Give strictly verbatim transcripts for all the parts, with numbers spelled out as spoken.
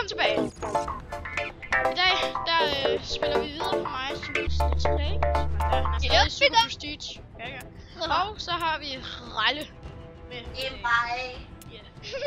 Velkommen tilbage. I dag, der øh, spiller vi videre på mig, som er tilbage. Han er stadig super prestige. Ja, ja. Og så har vi Ralle med. Det er mig. Ja.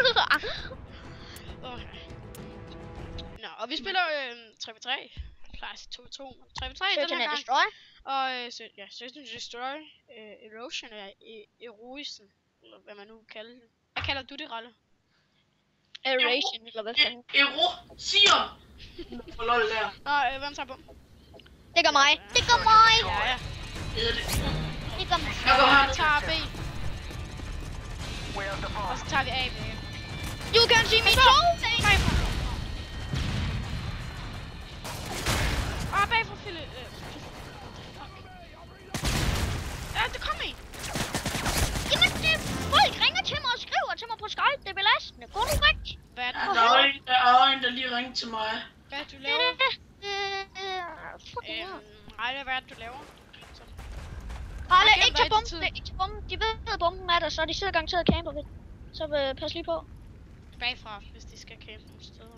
Okay. Nå, og vi spiller øh, tre v tre. Plejer to v to. tre v tre den her gang. Destroy. Og øh, så, ja, Search and Destroy, øh, Erosion eller e Eroisen, eller hvad man nu kalder det. Hvad kalder du det, Ralle? Erosion, eller hvad fanden? Erosion! For lol der. Nå, øh, hvem tager på? Det gør mig. Det gør mig. Ja, ja. Det hedder det. Det gør mig. Jeg går her. Jeg tager B. Og så tager vi A med. You can see me too. Åh, bagfra Philip. Øh, fuck. Ja, det kom en. Jamen, det folk ringer til mig og skriver til mig på Skype. Det er belastende. Går du væk? Hvad er det? Ja, der er en, der er en, der lige ringede til mig. Hvad er det, du laver? Fucking Øhm, Ralle, hvad er det, du laver? Ralle, Okay, ikke til hvad er det bomben. tid? Ikke til bomben. De ved, at bomben er der, så de sidder garanteret og camper ved. Så øh, pas lige på. Bagfra, hvis de skal campe nogle steder.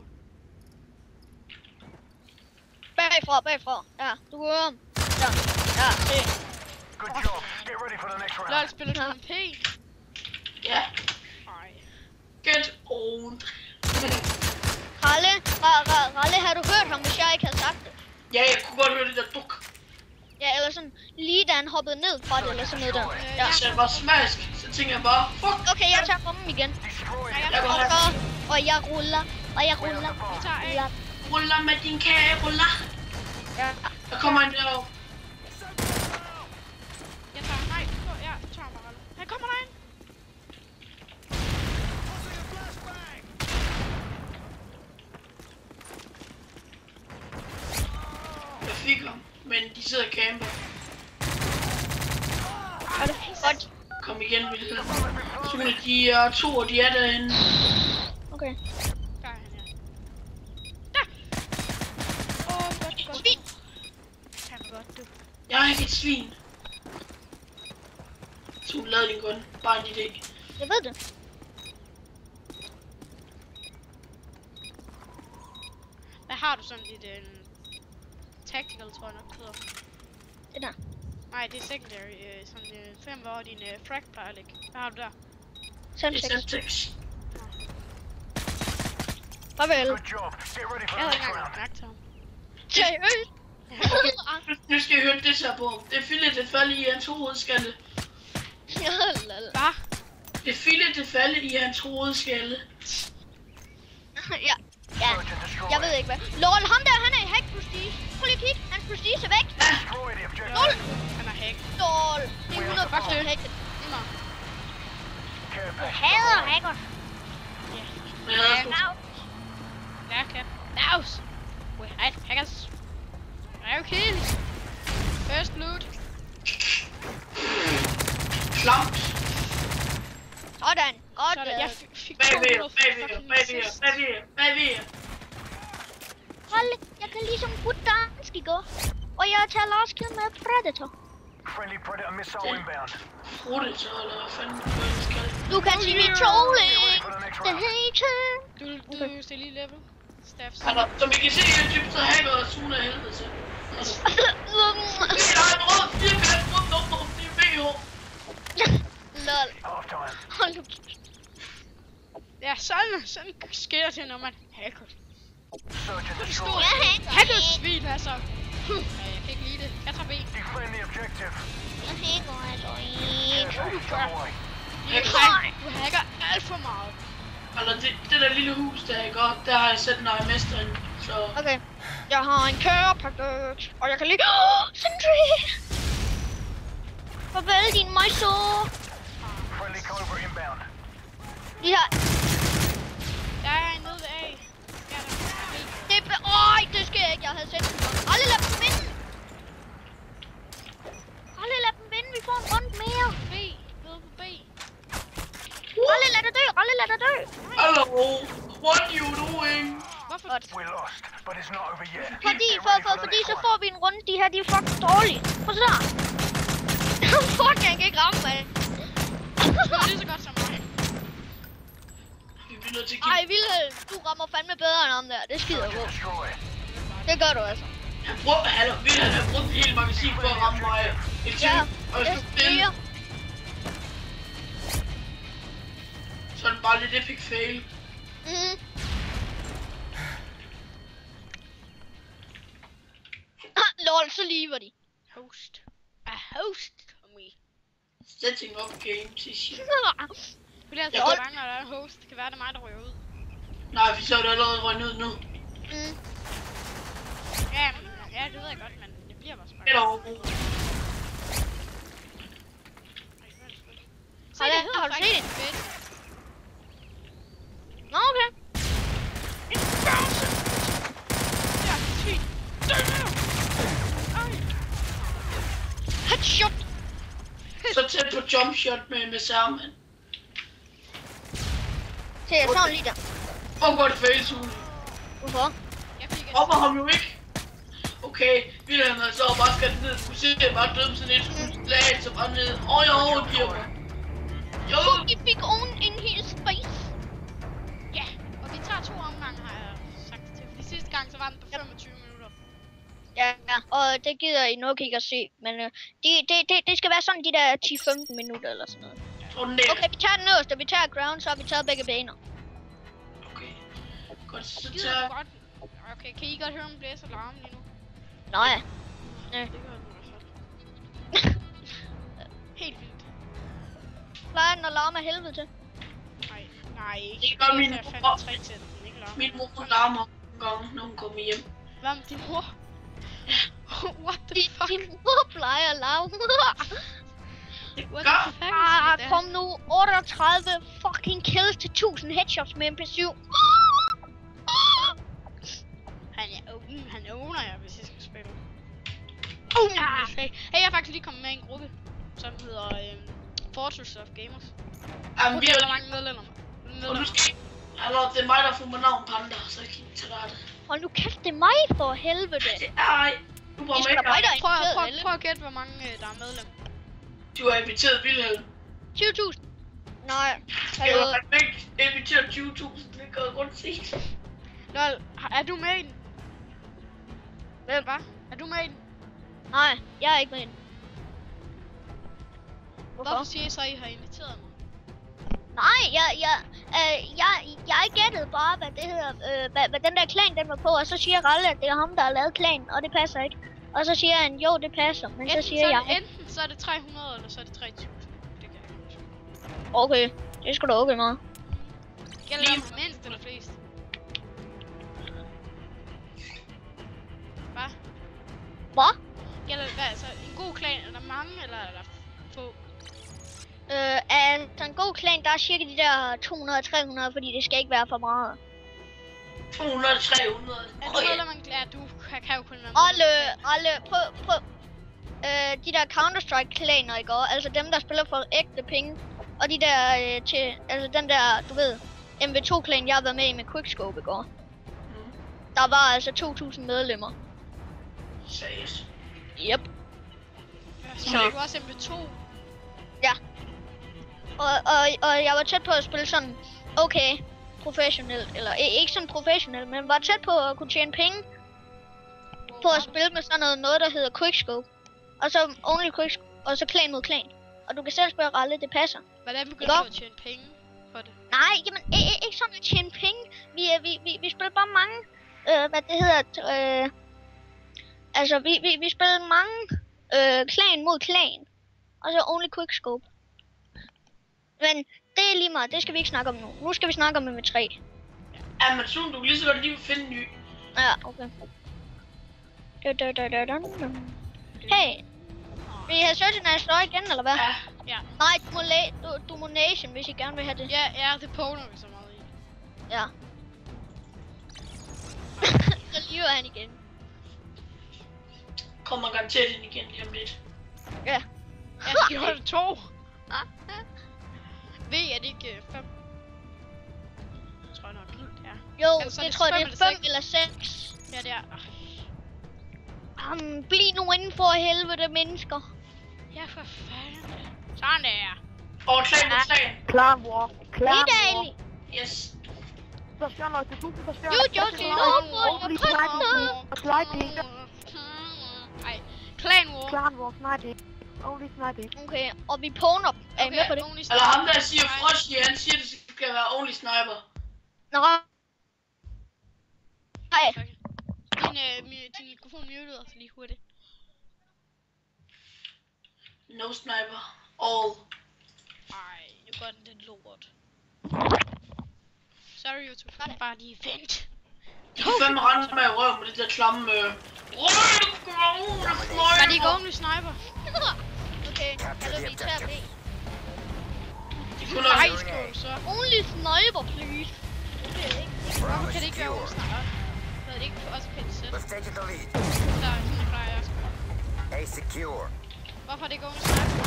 Bagfra, bagfra. Ja, du går om. Ja, ja, se. Good job. Get ready for the next round. Lol, spiller du Ja. en P? Ja. Nej. Get owned. Ralle, Ra- Ra- Ralle, har du hørt ham, hvis jeg ikke havde sagt det? Ja, jeg kunne godt høre det der duk. Ja, eller sådan, lige da han hoppede ned fra det, eller sådan noget der. Ja. Så jeg var smask, så tænker jeg bare, fuck. Okay, jeg tager bomben igen. Destroy Ja, it. Jeg går Og her. så, og jeg ruller, og jeg ruller. Vi tager A. ruller. Ruller med din kage, ruller. Ja. Der kommer en derovre. Jeg tager, nej, du- ja, du tager mig, Ralle. Han kommer derind. Jeg fik ham, men de sidder og camper. Er det godt? Kom igen, Vilhelm. Så de er to, og de er derinde. Okay. Der er han, ja. Der! Åh, oh, godt, godt. Svin! Han er godt, du. Jeg er ikke et svin. Så lad din gun. Bare en idé. Jeg ved det. Hvad har du sådan dit, øh, tactical, tror jeg nok hedder? Det der. Nej, det er secondary, øh, sådan øh, fem, hvor din øh, frag plejer at ligge. Hvad har du der? Fem Det er seks. seks. Farvel. Good job. Get ready for Jeg the havde ikke next engang round. mærke til ham. Seriøst? Nu, nu skal I høre det her på. Det er Philip, det falder i hans hovedskalle. Hvad? Det er Philip, det falder i hans hovedskalle. Ja. Ja. Search and destroy. Jeg ved ikke hvad. Lol, ham der, han er i hack prestige. Prøv lige at kigge. Hans prestige er væk. Destroy the objective. Han er hack. Lol. Det er hundrede procent hacket. Nå. Care Jeg package. hader hacker. Men jeg havde sgu- Ja, kan. Daus! We hide hackers. I kill. First loot. klamt. Sådan. Godt. Sådan, jeg øh. fik- fik Bagved jer, to bagved jer, fucking bagved jer, assist. bagved jer, bagved jer. Ralle, jeg kan ligesom putte dansk i går. Og jeg tager last kill med Predator. Friendly predator missile Yeah. inbound. Predator, eller hvad fanden hvad det skal. Du kan sige mit trolling. Get ready for the next Det round. hater. Du, du okay. Still lige level. Staffs. Han er, som I kan se i YouTube, så hacker og Sune af helvede til. Altså, jeg har en rød firkant rundt om om det B H. Lol. Half time. Hold nu. Ja, sådan, sådan sker det, når man hacker. Search and destroy. Jeg hacker. Hacker svin, altså. Ja, jeg kan ikke lide det. Jeg tager B. Defend the objective. Jeg hacker altså Care ikke. package on the way. Jeg kan, du hacker alt for meget. Eller det, det der lille hus der, ikke? Og der har jeg sat en mesteren, så... Okay. Jeg har en kørepakke. Og jeg kan lige... Oh, Sentry! Farvel, din mejso. Friendly Cobra inbound. Vi har... Jeg er nede ved A. Ja, der er B. Det er... Øj, det skal jeg ikke. Jeg havde set den. Aldrig lad dem vinde. Aldrig lad dem vinde. Vi får en rundt mere. B. Nede på B. Aldrig lad det dø. Aldrig lad det dø. Hello, what are you doing? Hvorfor? Godt. We're lost, but it's not over yet. Fordi, Get for, ready for, the fordi next så one. får vi en runde. De her, de er fucking dårlige. Prøv så der. Fuck, jeg kan ikke ramme, mand. Du er lige så godt som mig. Vi Vi er nødt til at give... Ej, Vilhelm, du rammer fandme bedre end ham der. Det skider jeg på. Det gør du altså. Han brugte, han Vilhelm har brugt et helt magasin for at ramme mig. Ikke Ja, og jeg det stod stille. sker. Så er det bare lidt epic fail. Mhm. Lol, så lever de. Host. A host for me. Setting up game til shit. Vi lader Jeg så godt- bange, når der er en host. Det kan være, det er mig, der ryger ud. Nej, vi så er det allerede røget ned nu. Mm. Ja, men, ja, det ved jeg godt, men det bliver bare spændt. Eller over. Se, Har det jeg- hedder har du faktisk set det? fedt. Nå, okay. Ja, sygt. Død nu! Ej. Headshot. Så tæt på jump shot med, med særmen. Se, jeg sådan lige der. Hvor går det face ud? Hvorfor? Jeg fik Hopper ham jo ikke. Okay, Vilhelm har så bare skadt ned. Du ser jeg bare døde sådan et slag, så bare ned. Åh, jeg overgiver mig. Jo! De fik oven in his face. Ja, og vi tager to omgange, har jeg sagt til. Fordi sidste gang, så var den på femogtyve minutter. Ja, ja, og det gider I nok ikke at se, men øh, det, det, det, det skal være sådan de der ti til femten minutter eller sådan noget. Tornado. Okay, vi tager den øverste, vi tager ground, så har vi taget begge baner. Okay. Godt, så Gider tager... du godt? Okay, kan I godt høre, om blæser larm lige nu? Nej. Det gør du i hvert fald. Helt vildt. Plejer den at larme af helvede til? Nej, nej, ikke. Det gør min Jeg fandt mor. tre til den, ikke larm. Min mor larmer en gang, når hun kommer hjem. Hvad med din mor? What the Din, fuck? din mor plejer at larme. What Gør. the fuck Ah, is kom nu, otteogtredive fucking kills til tusind headshots med M P syv. Han er open, han owner jeg, hvis jeg skal spille. Oh, Okay. Hey, jeg er faktisk lige kommet med i en gruppe, som hedder øhm, Fortress of Gamers. Jamen, vi Okay, der er er... mange medlemmer. Og nu medlemmer. skal Eller, det er mig, der får mig navn Panda, så jeg kan ikke tage dig det. hold nu kæft, det er mig for helvede. Det er... Du var Det er med sgu da mig, der her. er Prøv, inviteret, prøv, vel? prøv at gætte, hvor mange øh, der er medlem. Du har inviteret Vilhelm. tyve tusind. Nej, Jeg hallo. har ikke inviteret tyve tusind, det kan jeg godt se. Lol, har- er du med i den? Hvem? Hvad? Er du med i den? Nej, jeg er ikke med. Hvorfor? Hvorfor siger I så, at I har inviteret mig? Nej, jeg, jeg, øh, jeg, jeg gættede bare, hvad det hedder, øh, hvad, hvad den der klan den var på, og så siger Ralle, at det er ham, der har lavet klanen, og det passer ikke. Og så siger han, jo, det passer, men Enten så siger så er jeg, det, enten så er det tre hundrede, eller så er det tre tusind. Det kan jeg ikke huske. okay, det er sgu da okay meget. Gælder det om mindst eller flest? Hvad? Hvad? Gælder det, hvad, altså en god klan, er der mange, eller er der få? Øh, altså en god klan, der er cirka de der to hundrede til tre hundrede, fordi det skal ikke være for meget. to hundrede til tre hundrede. Er du medlem af en klan? Du kan, kan jo kun være Alle, medlem af en klan. alle, prøv, prøv. Øh, de der Counter-Strike-klaner, ikke også? Altså dem, der spiller for ægte penge. Og de der øh, til, altså den der, du ved, M V to-klan, jeg har været med i med Quickscope, ikke også? Mm. Der var altså to tusind medlemmer. Seriøst. Yep. Så Så. er du også M P to. Ja. Og, og, og jeg var tæt på at spille sådan, okay, professionelt. Eller eh, ikke sådan professionelt, men var tæt på at kunne tjene penge på at spille med sådan noget, noget der hedder Quickscope. Og så only Quickscope, og så klan mod klan. Og du kan selv spørge Ralle, det passer. Hvordan begynder Ikke du at tjene penge på det? Nej, jamen eh, eh, ikke sådan at tjene penge. Vi, øh, vi, vi, vi spiller bare mange, øh, hvad det hedder, øh, altså vi, vi, vi spiller mange øh, klan mod klan. Og så only Quickscope. Men det er lige meget, det skal vi ikke snakke om nu. Nu skal vi snakke om M V tre. Ja, men Sun, du kan lige så godt lige finde en ny. Ja, okay. Da, da, da, da, da, da. Hey, vil I have Search and Destroy igen, eller hvad? Ja. Ja. Nej, du må, la- du, du må nation, hvis I gerne vil have det. Ja, ja, det påner vi så meget i. Ja. Så lever han igen. Kommer garanteret ind igen lige om lidt. Ja. Jeg gjorde det to. Ved er det ikke øh, fem? Jeg tror nok, det er. Jo, Ellers er det det tror jeg, fem det er eller fem eller seks. Ja, det er. Um, bliv nu inden for helvede, mennesker. Ja, for fanden. Sådan der. Og klan mod klan. Klar, war. Klar, Lige war. dejligt. Yes. Stationer, det er super stationer. You just Only sniping. Sniping. Ej, Clan War. Clan War sniping. Only sniping. Okay, og vi pawner. Er I med på det? only Eller ham der siger Frosty, han siger, det skal være only sniper. Nå. Hej. Din, øh, mi- din mikrofon muted os lige hurtigt. No sniper. All. Ej, nu går den lidt lort. Sorry, YouTube. Bare lige vent. De kan fandme rende med i røven med det der klamme... Øh... Var det ikke only sniper? Okay, eller vi tager B. De kunne også... Nej, skål så. Only sniper, please. Okay. Hvorfor kan det ikke være only sniper? Så er det ikke også pænt sæt. Let's take the lead. Der er sådan, plejer jeg at skrive. A secure. Hvorfor er det ikke only sniper?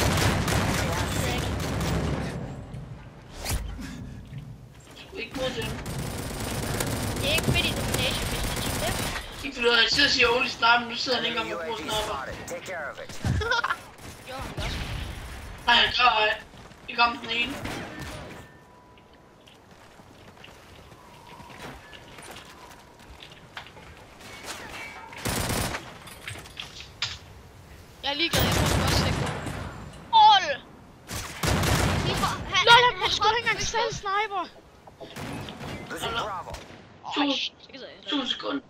Ikke mod dem. Det er ikke fedt i domination, hvis man tænker det. Ikke fordi jeg sidder og siger only sniper, men nu sidder han ikke Enemy engang U på A V sniper. spotted. Take care of it. Jo, han gør også. Nej, han gør ej. I kom den ene. Jeg er ligeglad, jeg tror det også ikke. All! Vi får... Han, Lol, han, han han skulle ikke engang selv sniper. Losing Bravo. To, Så gider jeg to sekunder.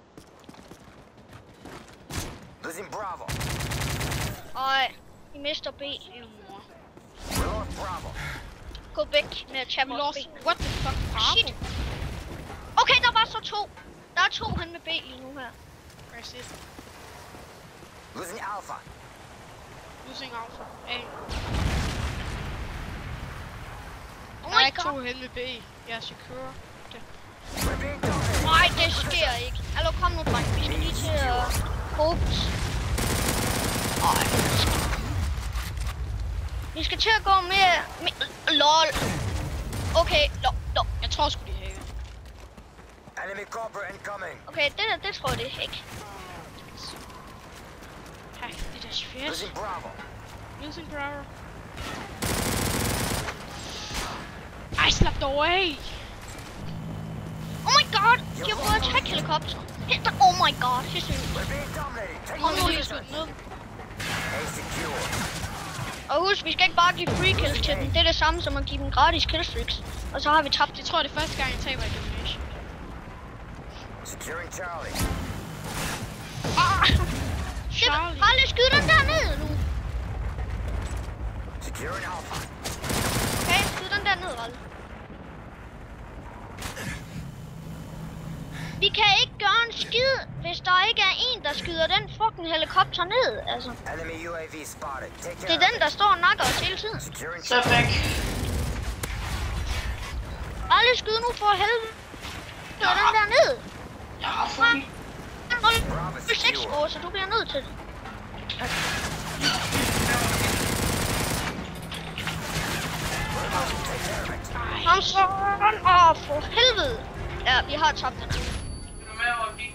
Losing Bravo. Øj, vi mister B. ikke. Mor. We lost Bravo. Gå væk med at tage We vores lost. B. What the fuck? Shit. Okay, der var så to. Der er to hen med B lige nu her. Where's it? Losing Alpha. Losing alpha. A. Oh Der er my ikke to god. hen med B. Jeg er secure. We're being dominated. Nej, det sker ikke. Hallo, kom nu, dreng. Vi skal lige til at fokus. Øj. Vi skal til at gå mere... mere lol. Okay, lol, lol. Jeg tror sgu de have. Enemy copper incoming. Okay, det der, det tror jeg det ikke. Hack, det er svært. Losing Bravo. Losing Bravo. Ej, slap dig over af. Oh my god, de har fået et træk-helikopter. Oh my god, det er sygt. We're being dominated. Take Kom the nu, lead. jeg skudt ned. A secure. Og husk, vi skal ikke bare give free kills til dem. Det er det samme som at give dem gratis killstreaks. Og så har vi tabt. Jeg tror, det er første gang, jeg taber i domination. Securing Charlie. Ah! Charlie. Ralle, skyd den der ned nu. Securing Alpha. Okay, skyd den der ned, Ralle. Vi kan ikke gøre en skid, hvis der ikke er en, der skyder den fucking helikopter ned, altså. Enemy U A V spotted. Take Det care er of den, der står og nakker os hele tiden. it. Securing Så er jeg væk. Ralle, skyd nu for helvede. Skyd den der ned. Jeg har fucking... Bravo Du er seks secure. år, så du bliver nødt til det. Take care of it. Kom så. Åh, for helvede. Ja, vi har tabt den. Er du med over kigge?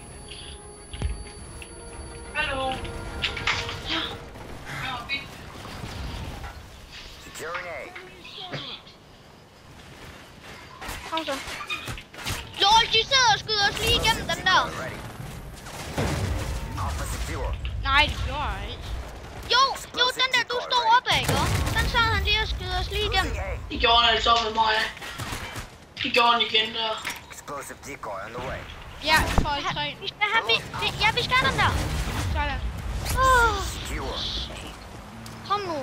Hallo? Ja. Med over kigge. Securing A. Kom så. Lol, de sidder og skyder os lige igennem den der. Ready. Alpha secure. Nej, det gjorde jeg ikke. Jo, jo, den der, du står op af, ikke? Den sad han lige og skyder os lige igennem. Losing A. De gjorde den altså med mig. De gjorde den igen der. Explosive decoy on the way. Ja, for et træ. Vi skal have, vi, vi, ja, vi skal have den der. Sådan. Oh, Secure. kom nu.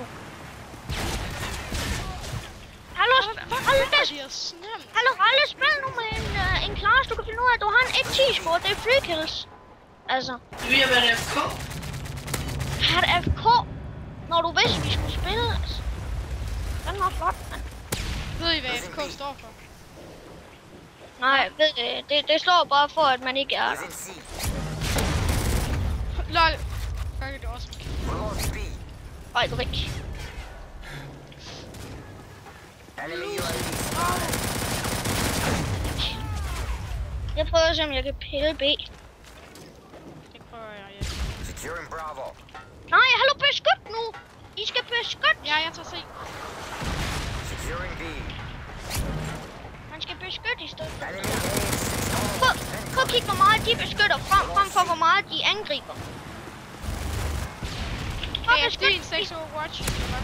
Hallo, Ralle, Det er snemt. hallo, Ralle, spil nu med en, uh, en class. Du kan finde ud af, at du har en et ti score. Det er free kills. Altså, Det vil jeg være en F K. har et F K, når du vidste, vi skulle spille, altså. Den var flot, mand. Ved I, hvad F K står for? Nej, ved det, det, det står bare for, at man ikke er der. Losing C. Lol. Fuck, det er også. We lost B. Ej, du er væk. Enemy U A V spotted. Jeg prøver at se, om jeg kan pille B. Det prøver jeg, ja. Securing Bravo. Nej, hallo, beskyt nu! I skal beskytte! Ja, jeg tager C. Securing B. Han skal beskytte i stedet for. Enemy A six Prøv, prøv at kigge, hvor meget de beskytter frem, frem for hvor meget de angriber. Prøv Hey, at er det en beskytte. seks Overwatch?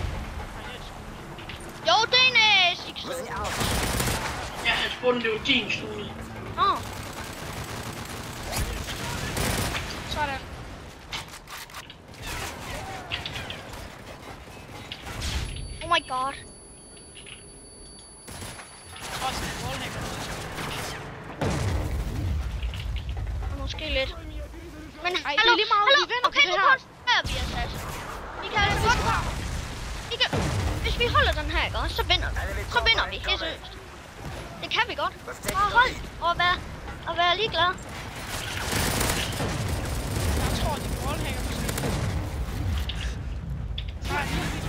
Jo, det er en øh, seks. Losing out. Ja, han spurgte, det var din stue. Åh, Sådan. oh my god. Også en wallhanger. Måske lidt. Men Ej, det hallo, er lige meget, hallo, vi vinder okay, på nu det her. koncentrerer vi os altså. Vi kan altså godt... Vi kan... Hvis vi holder den her, ikke også, så vinder vi. Så vinder vi, helt seriøst. Det kan vi godt. Bare hold og vær, og vær ligeglad. Jeg tror, det er wallhanger måske. Nej,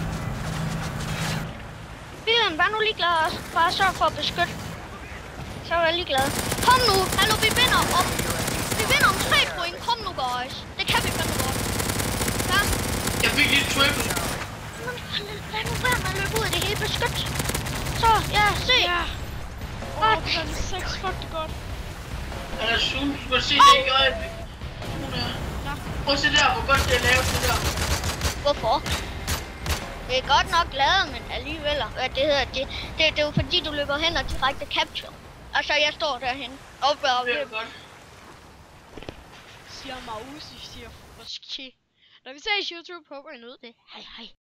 Bilen, vær nu ligeglad også. Bare sørg for at beskytte. Så er jeg ligeglad. Kom nu, hallo, vi vinder om... Vi vinder om tre point. Kom nu, guys. Det kan vi fandme godt. Ja. Jeg fik lige triple. Men lad nu være med at løbe ud af det hele beskyt. Så, ja, se. ja. Åh, oh, det er en seks. Fuck, det er godt. Han er sulten. Du kan se det ikke øjeblik. Hun er... Prøv at se der, hvor godt det er lavet det der. Hvorfor? Det er godt nok lavet, men alligevel. Hvad det hedder det? Det, det er jo fordi, du løber hen og direkte capture. Altså, jeg står derhen. Og bare Det er godt. Siger Mausi, siger Roski. Når vi ses i YouTube, håber I nød det. Hej hej.